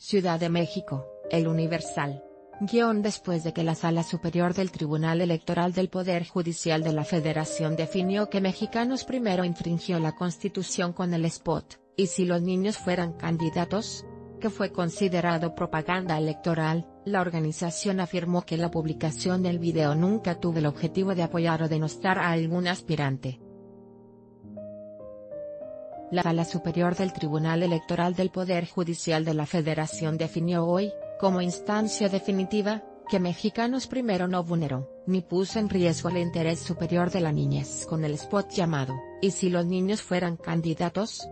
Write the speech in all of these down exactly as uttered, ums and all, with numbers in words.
Ciudad de México, El Universal. Guión después de que la Sala Superior del Tribunal Electoral del Poder Judicial de la Federación definió que Mexicanos Primero infringió la Constitución con el spot, ¿y si los niños fueran candidatos?, que fue considerado propaganda electoral, la organización afirmó que la publicación del video nunca tuvo el objetivo de apoyar o denostar a algún aspirante. La Sala Superior del Tribunal Electoral del Poder Judicial de la Federación definió hoy, como instancia definitiva, que Mexicanos Primero no vulneró, ni puso en riesgo el interés superior de la niñez con el spot llamado, ¿y si los niños fueran candidatos?,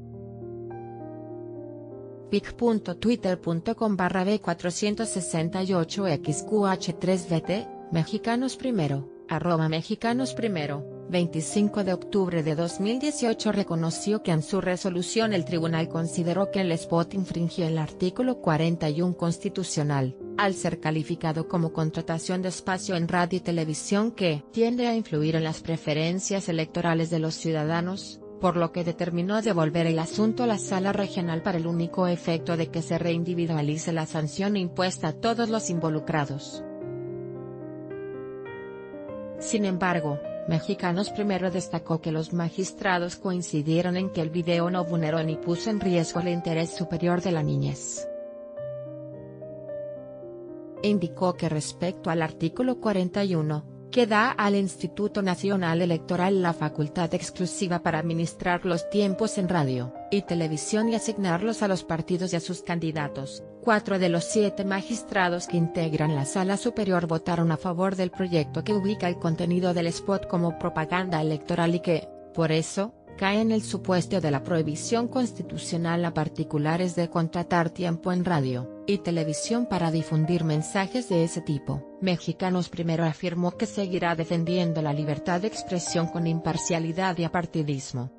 pic punto twitter punto com barra b cuatrocientos sesenta y ocho x q h tres v t, Mexicanos Primero, arroba Mexicanos Primero, veinticinco de octubre de dos mil dieciocho reconoció que en su resolución el tribunal consideró que el spot infringió el artículo cuarenta y uno constitucional, al ser calificado como contratación de espacio en radio y televisión que tiende a influir en las preferencias electorales de los ciudadanos, por lo que determinó devolver el asunto a la Sala Regional para el único efecto de que se reindividualice la sanción impuesta a todos los involucrados. Sin embargo, Mexicanos Primero destacó que los magistrados coincidieron en que el video no vulneró ni puso en riesgo el interés superior de la niñez. Indicó que respecto al artículo cuarenta y uno, que da al Instituto Nacional Electoral la facultad exclusiva para administrar los tiempos en radio y televisión y asignarlos a los partidos y a sus candidatos, cuatro de los siete magistrados que integran la Sala Superior votaron a favor del proyecto que ubica el contenido del spot como propaganda electoral y que, por eso, cae en el supuesto de la prohibición constitucional a particulares de contratar tiempo en radio y televisión para difundir mensajes de ese tipo. Mexicanos Primero afirmó que seguirá defendiendo la libertad de expresión con imparcialidad y apartidismo.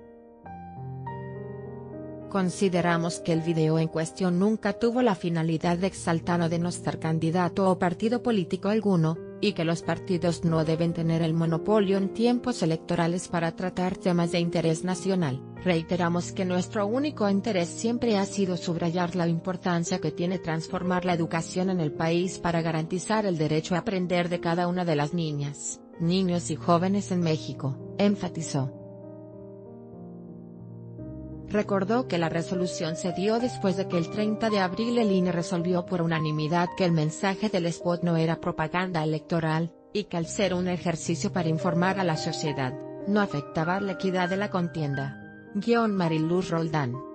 Consideramos que el video en cuestión nunca tuvo la finalidad de exaltar o denostar candidato o partido político alguno, y que los partidos no deben tener el monopolio en tiempos electorales para tratar temas de interés nacional. Reiteramos que nuestro único interés siempre ha sido subrayar la importancia que tiene transformar la educación en el país para garantizar el derecho a aprender de cada una de las niñas, niños y jóvenes en México, enfatizó. Recordó que la resolución se dio después de que el treinta de abril el I N E resolvió por unanimidad que el mensaje del spot no era propaganda electoral, y que al ser un ejercicio para informar a la sociedad, no afectaba la equidad de la contienda. Guión Mariluz Roldán.